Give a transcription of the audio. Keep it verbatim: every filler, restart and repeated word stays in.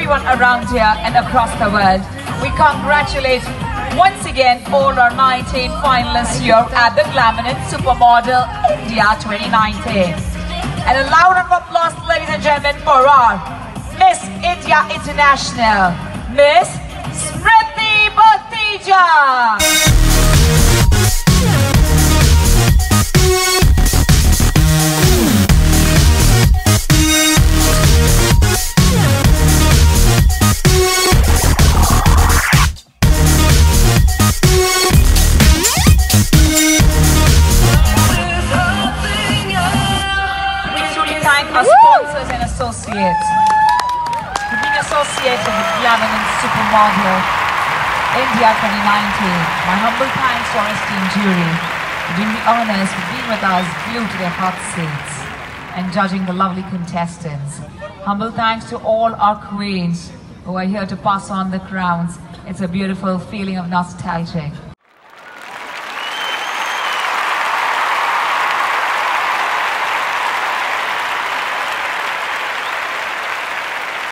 everyone around here and across the world. We congratulate once again all our nineteen finalists here at the Glamanand Supermodel India twenty nineteen. And a loud round of applause, ladies and gentlemen, for our Miss India International, Miss Simrithi Bathija. Our sponsors and associates for being associated with Glamanand Supermodel India twenty nineteen. My humble thanks to our esteemed jury for doing the honors for being with us glued to their hot seats and judging the lovely contestants. Humble thanks to all our queens who are here to pass on the crowns. It's a beautiful feeling of nostalgia.